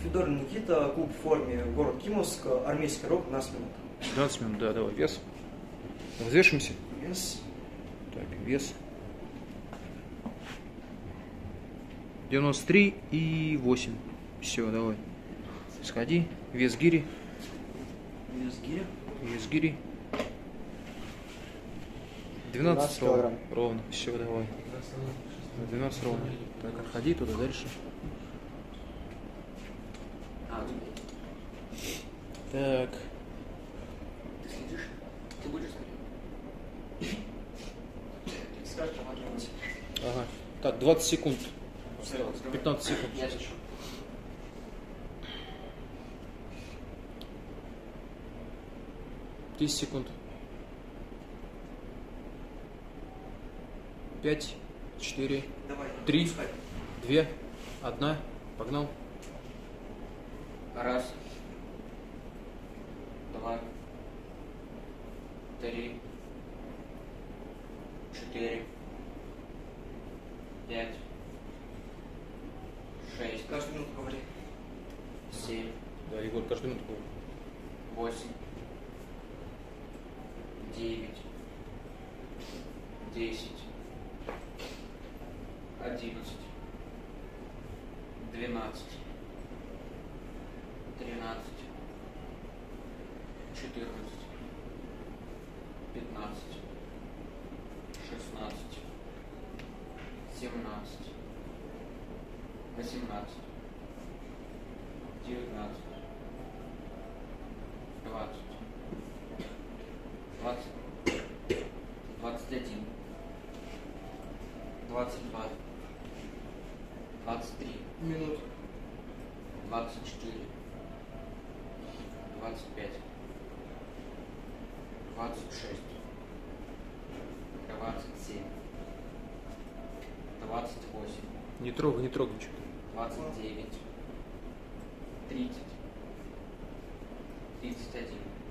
Федорин Никита, клуб в форме, город Кимовск, армейский рок, 12 минут. 12 минут, да, давай, вес. Взвешиваемся. Вес. Так, вес. 93,8. Все, давай. Сходи. Вес гири. Вес гири. Вес гири. 12 ровно. Ровно. Все, давай. 12 ровно. Так, отходи туда дальше. Так. Ты следишь? Ты будешь смотреть? Скажешь, помогите. Ага. Так, 20 секунд. 15 секунд. Я слышу. — 10 секунд. 5, 4, Давай. 3, 2, 1. Погнал. Раз. Два. Три. 4. 5. 6. Каждую минуту говори. 7. Да, Егор, каждую минуту говорит. 8. 9. 10. 11. 12. 13. 14. 15. 16. 17. 18. 19. 20. 21. 22. 23. Минут. 24. 25. 26. 27. 28. Не трогай ничего. 29. 30. 31.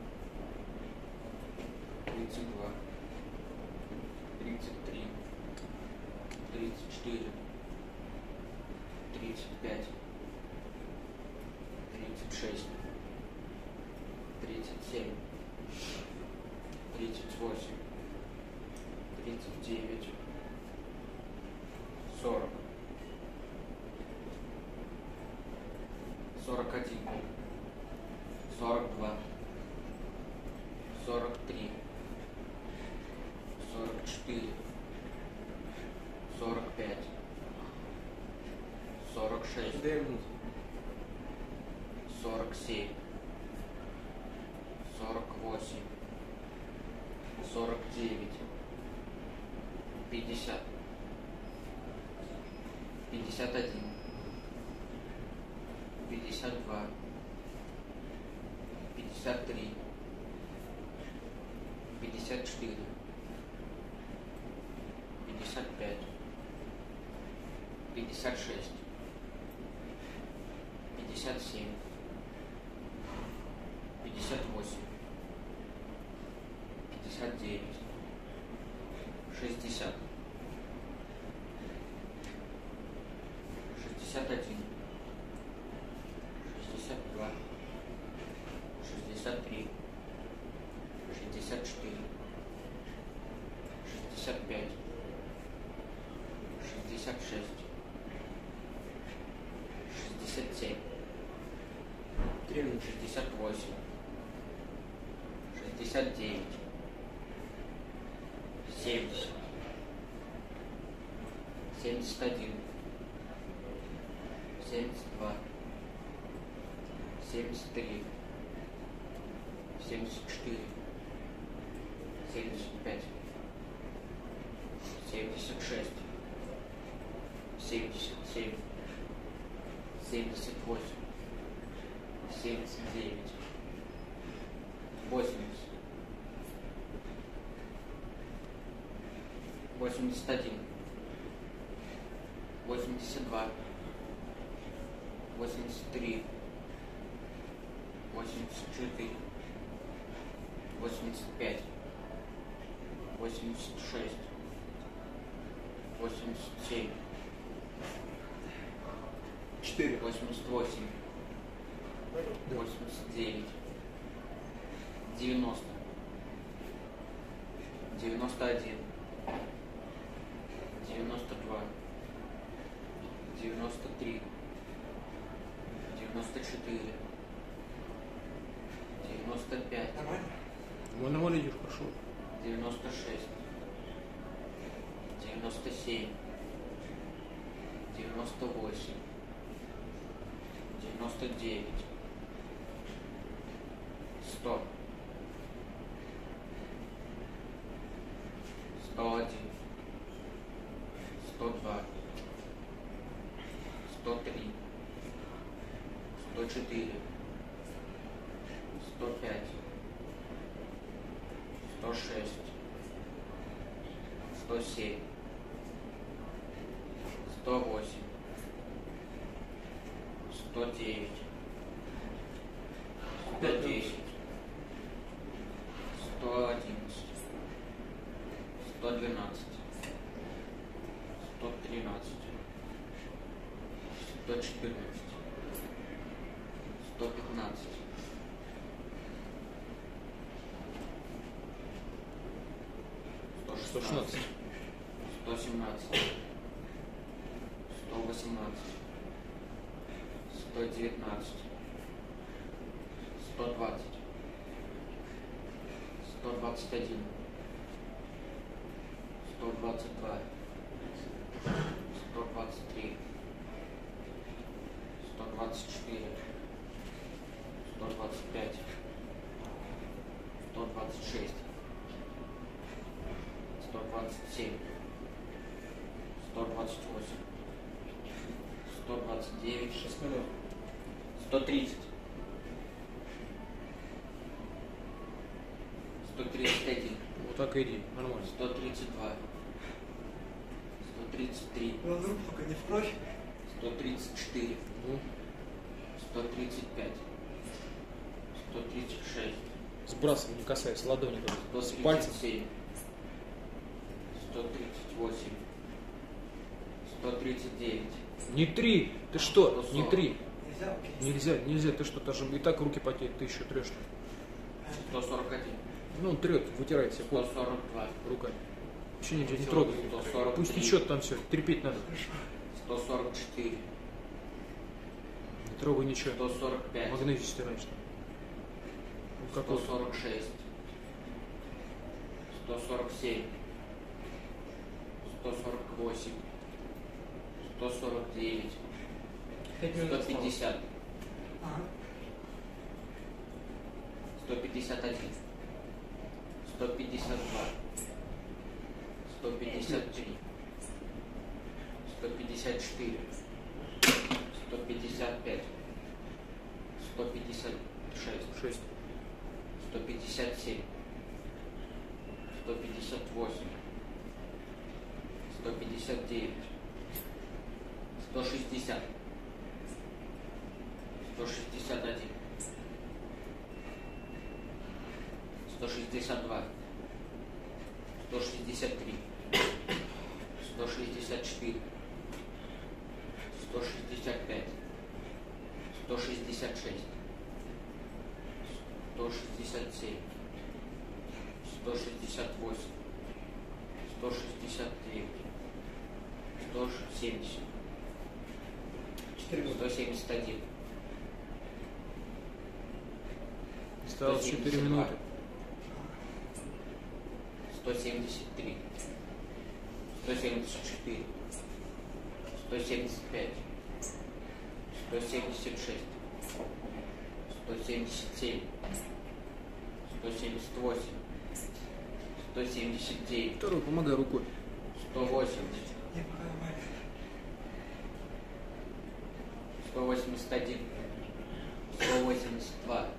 32. 33. 34. 35. 36. 37. 38. 39. 40. 41. 42. 43. 44. 45. 46. 4 минуты. 47. 48. 49. 50. 51. 52. 53. 54. 55. 56. 57. 58. 59. 60. 61. 62. 63. 64. 65. 66. 67. 3 минуты. 68. 69. 70. 71. 72. 73. 74. 75. 76. 77. 78. 79. 80. 81. 82. 83. 84. 85. 86. 87. 4. 88. 89, 90, 91, 92, 93, 94, 95, Нормально? Нормально идешь, хорошо. 96, 97, 98, 99, 100, 101, 102, 103, 104, 105, 106, 107, 108, 109, 110, 111, 112, 113, 114, 115, 116. 117, 118, 119, 120, 121, 122, 123, 124, 125, 126, 127, 128, 129, 6 минут. 130, 131, Вот так и иди, нормально. 132, 133, Ну, вдруг только не в кровь. 134, Ну, 135, 136, сбрасывай, не касаясь ладони. С пальцем. 137, 138, 139, Не 3. Ты что? Не 3. Нельзя? Окей. Нельзя, нельзя. Ты что, даже и так руки потеют, ты еще трешь. 141, Ну, он трет, вытирает себе пот 142, руками. Вообще нельзя, не Всё, трогай. 143. Пусть течет там все, терпеть надо. 144, Не трогай ничего. 145, Магнезию стираешь. Ну, как вот. 146, 147, 148, 149, 5 минут осталось. 150, Ага. 151, 152, 153, 154, 155, 156, 6. 157, 158, 159, 160, 161, 162, 163, 164, 165, 166, 167, 168, 169, 170, 4 минуты. 171, Осталось 4 минуты. 173, 174, 175, 176, 177, 178, 179, Второй, помогай рукой. 180, Я пока нормально. 181, 182,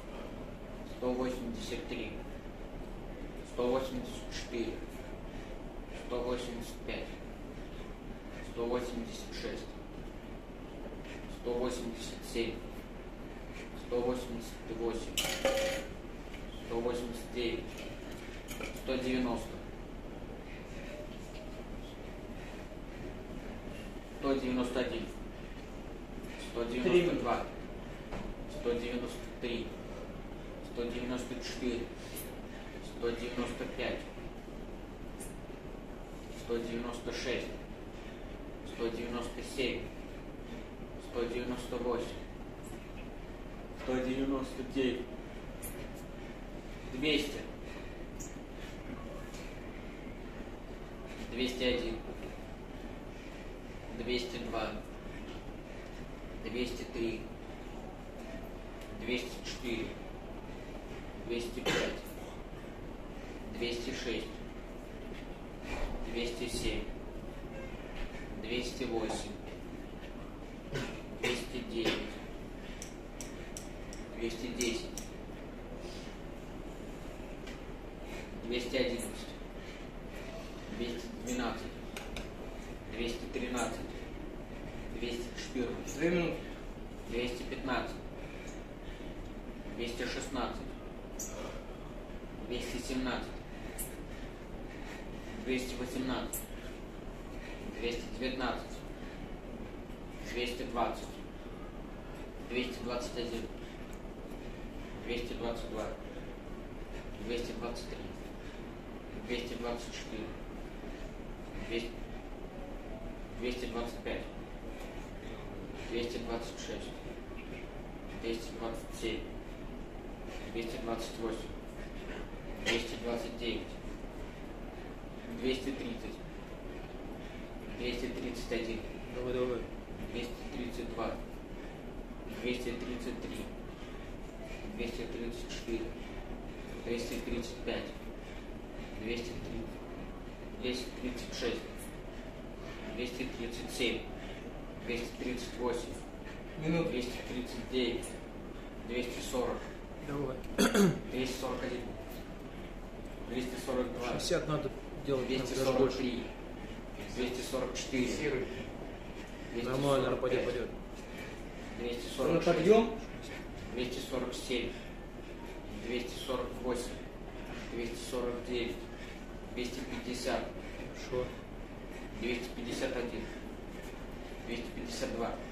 183, 184, 185, 186, 187, 188, 189, 190, 191, 192, 193, 194, 195, 196, 197, 198, 199, 200, 201, 202, 203, 204, 205, 206, 207, 208, 209, 210, 211, 212, 213, 214, 2 минуты. 215, 216, 217, 218, 219, 220, 221, 222, 223, 224, 225, 226, 227, 228, 229, 230, 231, Давай, давай. 232, 233, 234, 235, 230, 236, 237, 238, Минуту. 239, 240, Давай. 241, 242, 60 надо делать даже больше. 243, 244, Нормально, пойдет, пойдет. 246, Подъем. 247, 248, 249, 250, Хорошо. 251, 252,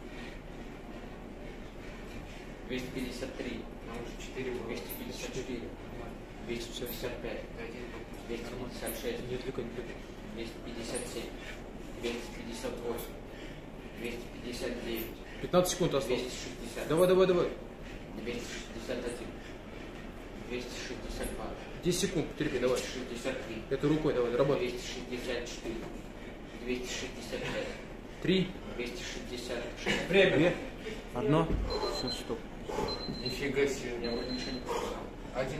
253, 254, 255, 256, Не отвлекай, не отвлекай. 257, 258, 259, 15 секунд осталось. 260, Давай, давай, давай. 261, 262, 10 секунд, потерпи, давай. 263, Это рукой, давай, работай. 264, 265, 3, 266. Время. 2, 1. Все, стоп. Нифига себе, у меня вроде ничего не показало.